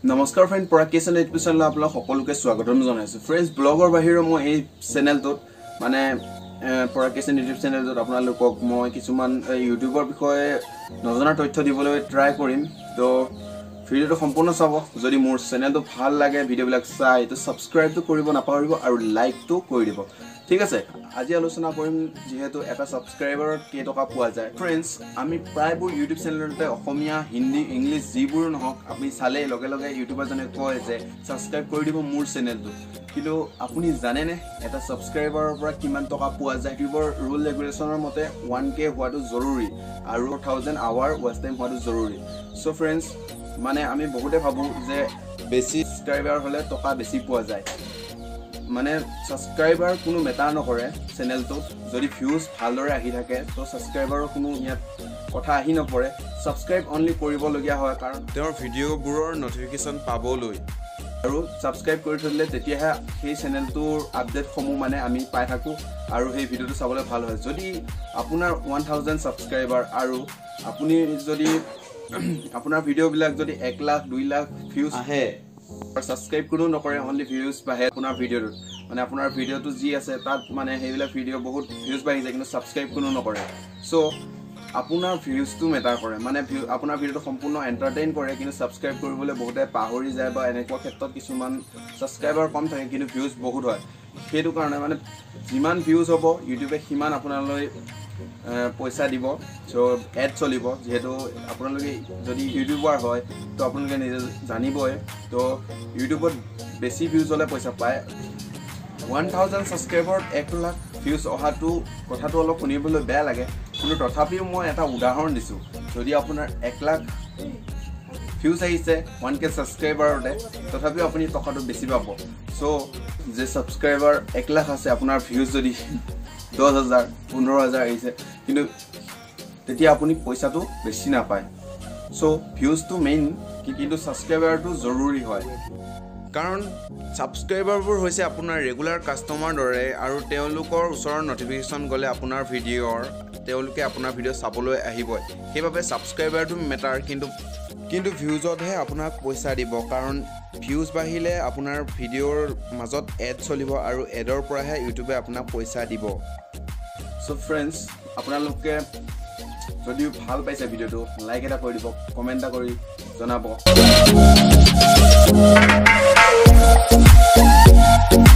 নমস্কাৰ friend পৰাকেশন YouTube চেনেলত আপোনাক সকলোকে স্বাগতম জনাইছো ফ্ৰেন্ডছ ব্লগৰ বাহিৰে মই এই চেনেলটোত মানে পৰাকেশন ইউটিউব চেনেলটোত আপোনালোকক মই কিছুমান ইউটিউবৰ বিষয়ে নজনা তথ্য দিবলৈ ট্ৰাই কৰিম তো ভিডিওটো সম্পূৰ্ণ চাব যদি মোৰ চেনেলটো ভাল লাগে ভিডিওবিলাক চাই তো সাবস্ক্ৰাইবটো কৰিব নাপাহৰিব আৰু লাইকটো কৰি দিব ঠিক আছে আজি আলোচনা কৰিম যেহেতু এটা সাবস্ক্ৰাইবাৰত কেই টকা পোৱা যায় ফ্ৰেন্ডছ আমি প্ৰায়বোৰ ইউটিউব চেনেলতে অসমীয়া হিন্দী ইংলিছ যিবোৰ নহওক আপুনি চালে লগে লগে ইউটিউবাৰ জনে কয় যে সাবস্ক্ৰাইব কৰি দিব মোৰ চেনেলটো কিন্তু আপুনি জানে নে এটা সাবস্ক্ৰাইবাৰৰ পৰা কিমান টকা পোৱা যায় ইউটিউবৰ ৰুল ৰেগুলেশনৰ মতে 1k হোৱাটো জৰুৰী আৰু 1000 আৱাৰ ওয়াচ টাইম হোৱাটো জৰুৰী সো ফ্ৰেন্ডছ মানে আমি বহুতে ভাবো যে বেছি সাবস্ক্ৰাইবাৰ হলে টকা বেছি পোৱা যায় মানে সাবস্ক্ৰাইবাৰ কোনো মেটাৰ নকৰে চেনেলটো যদি ভিউজ ভালদৰে আহি থাকে তো সাবস্ক্ৰাইবাৰৰ কোনো ইয়াত কথা আহি নপৰে সাবস্ক্ৰাইব অনলি কৰিব লগিয়া হয় কাৰণ তেওঁৰ ভিডিওবোৰৰ নটিফিকেশন পাবলৈ আৰু সাবস্ক্ৰাইব কৰি থলে তেতিয়াহে সেই চেনেলটোৰ আপডেটসমূহ মানে আমি পাই থাকো আৰু সেই ভিডিওটো চাবলৈ ভাল হয় যদি আপোনাৰ 1000 সাবস্ক্ৰাইবাৰ আৰু আপুনি যদি আপোনাৰ ভিডিওবিলাক যদি 1 লাখ 2 লাখ ভিউজ আহে সাবস্ক্ৰাইব কোনো নকৰে অনলি ভিউজ বাহে আপোনাৰ ভিডিওটো মানে আপোনাৰ ভিডিওটো যি আছে তাত মানে হেইবিলাক ভিডিও বহুত ভিউজ বাহি যায় কিন্তু সাবস্ক্ৰাইব কোনো নকৰে সো আপোনাৰ ভিউজটো মেটাৰ কৰে মানে আপোনাৰ ভিডিওটো সম্পূৰ্ণ এন্টাৰটেইন কৰে কিন্তু সাবস্ক্ৰাইব কৰিবলৈ বহুতে পাহৰি যায় বা এনেকুৱা ক্ষেত্ৰত কিছুমান সাবস্ক্ৰাইবাৰ কম থাকে কিন্তু ভিউজ বহুত হয় সেইটো কাৰণে মানে যিমান ভিউজ হ'ব ইউটিউবে সিমান আপোনালৈ পইচা দিব সো এড চলিব যেহেতু আপোনালোকে যদি ইউটিউবাৰ হয় তো আপোনালোকে নিজে জানিবই তো ইউটিউবত বেছি ভিউজ হলে পইচা পায় 1000 সাবস্ক্ৰাইবাৰত 1 লাখ ভিউজ অহাটো কথাটো অলপ শুনিবলৈ বেয়া লাগে কিন্তু তথাপিও মই এটা উদাহৰণ দিছো যদি আপোনাৰ 1 লাখ ভিউজ আহিছে 1k সাবস্ক্ৰাইবাৰতে তথাপিও আপুনি টকাটো বেছি পাব সো যে সাবস্ক্ৰাইবাৰ 1 লাখ আছে আপোনাৰ ভিউজ যদি 10000 15000 আহিছে কিন্তু তেতিয়া আপুনি পইচাটো বেছি নাপায় সো ভিউজটো মেইন কিন্তু সাবস্ক্ৰাইবাৰটো জৰুৰী হয় কাৰণ সাবস্ক্ৰাইবাৰবোৰ হৈছে আপোনাৰ ৰেগুলাৰ কাস্টমাৰ দৰে আৰু তেওঁলোকৰ ওচৰৰ নটিফিকেশন গলে আপোনাৰ ভিডিওৰ তেওঁলোকে আপোনাৰ ভিডিও চাবলৈ আহিব সেইবাবে সাবস্ক্ৰাইবাৰটো মেটাৰ কিন্তু ভিউজতহে আপোনাক পইচা দিব কাৰণ ভিউজ বাহিলে আপোনাৰ ভিডিওৰ মাজত এড চলিব আৰু এডৰ পৰাহে ইউটিউবে আপোনাক পইচা দিব সো ফ্ৰেন্ডছ আপোনালোকে যদি ভাল পাইছে ভিডিওটো লাইক এটা কৰি দিব কমেন্ট এটা কৰি জনাব